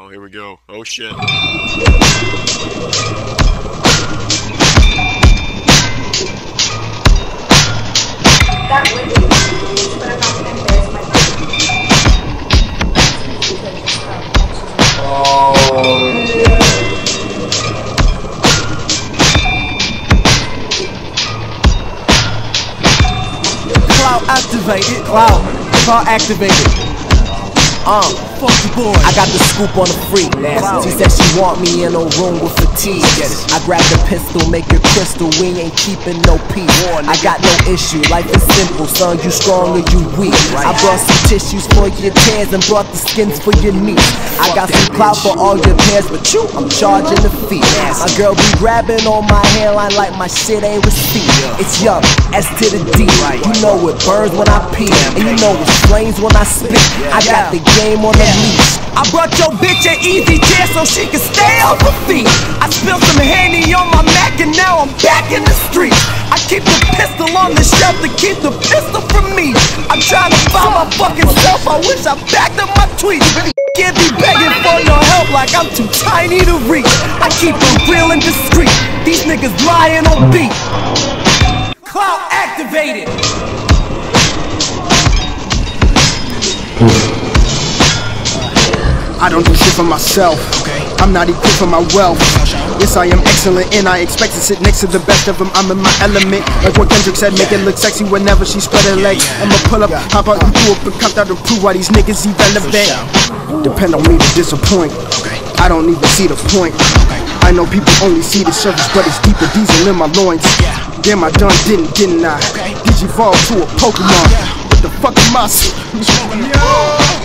Oh, here we go. Oh shit. That would be easy, but I'm not going to embarrass my Clout activated. Clout activated. Fuck the boy. I got the scoop on the freak. She said she want me in a room with fatigue. I grabbed the pistol, make it crystal. We ain't keeping no peace. I got no issue. Life is simple, son. You strong or you weak. I brought some tissues for your tears and brought the skins for your meat. I got some clout for all your pairs, but you, I'm charging the fee. My girl be grabbing on my hairline like my shit ain't receipt. It's young, S to the D. You know it burns when I pee, and you know it flames when I spit. I got the game on the leash. I brought your bitch an easy chair so she can stay off her feet. I spilled some Henny on my Mac and now I'm back in the street. I keep the pistol on the shelf to keep the pistol from me. I'm trying to find my fucking self. I wish I backed up my tweets. Can't be begging for your help like I'm too tiny to reach. I keep it real and discreet. These niggas lying on beat. Clout activated. I don't do shit for myself. I'm not equipped for my wealth. Yes, I am excellent and I expect to sit next to the best of them. I'm in my element. Like what Kendrick said, make it look sexy whenever she spread her legs. I'ma pull up, hop out, you do up and come out and prove why these niggas irrelevant. Depend on me to disappoint. I don't even see the point. I know people only see the surface, but it's deeper diesel in my loins. Damn, I done didn't I? Digivolve to a Pokemon. What the fuck am I?